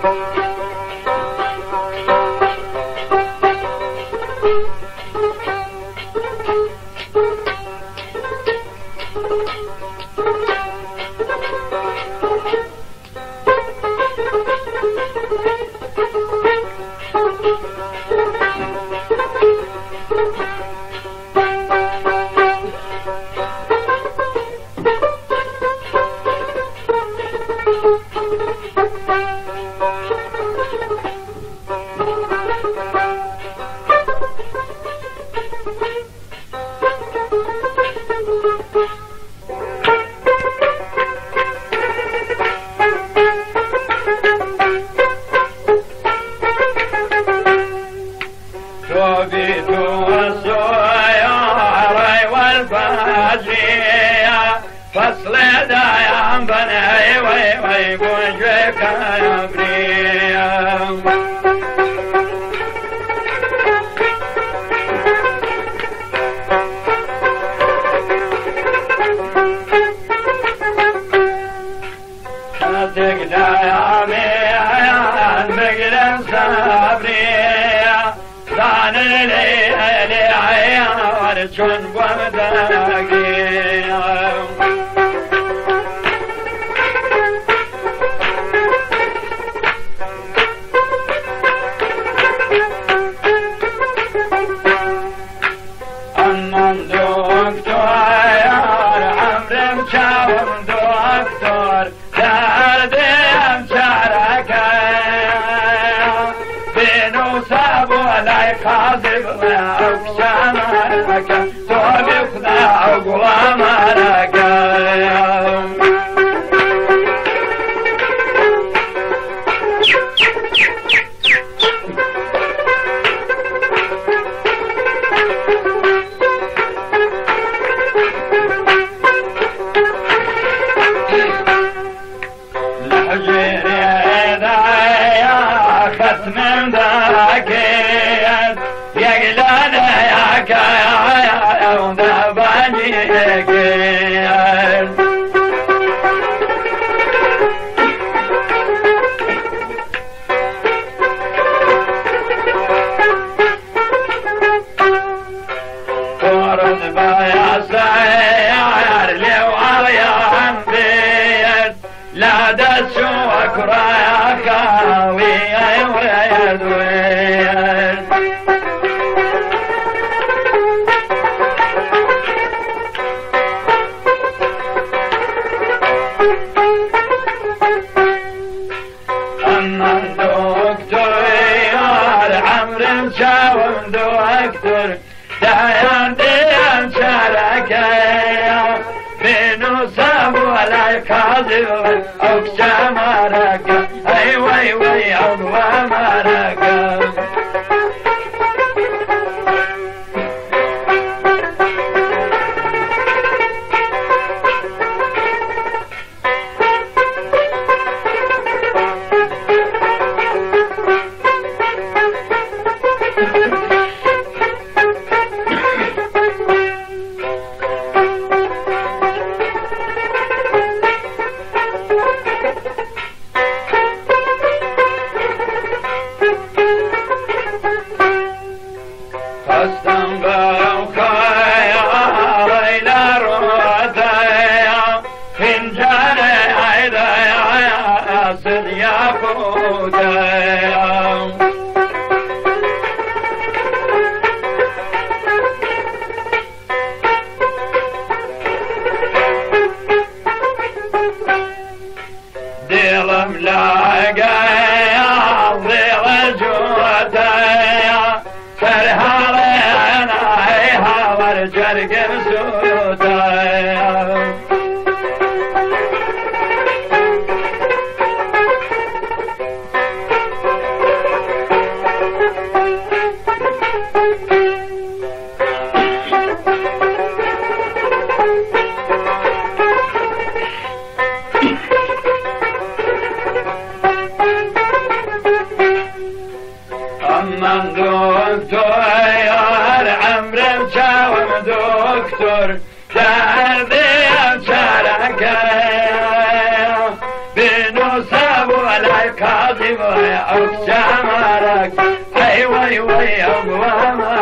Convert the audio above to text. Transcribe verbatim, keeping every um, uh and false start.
فصل دایم بنای وی وی گوجه کابریم شدک دایمی آیان بگرم صبریم دان لی لی آیان چون بمدگیم كاذب وشامرك توبخنا وامرك لحجري ذا يا ختم ذاك لا دسوك رايك ويا ويا دوين أما الدكتور عمرو شاوم دكتور دايان ديان شاركايا بينو سابو ولا كاذب أو شمارك أي وي وي أو وامرك دلم لاقايا ضيغ جوتايا سرهالينا هيها ورجرق مسوتايا Thank you. واصف يا أخشى مرك أي وي وي أقوى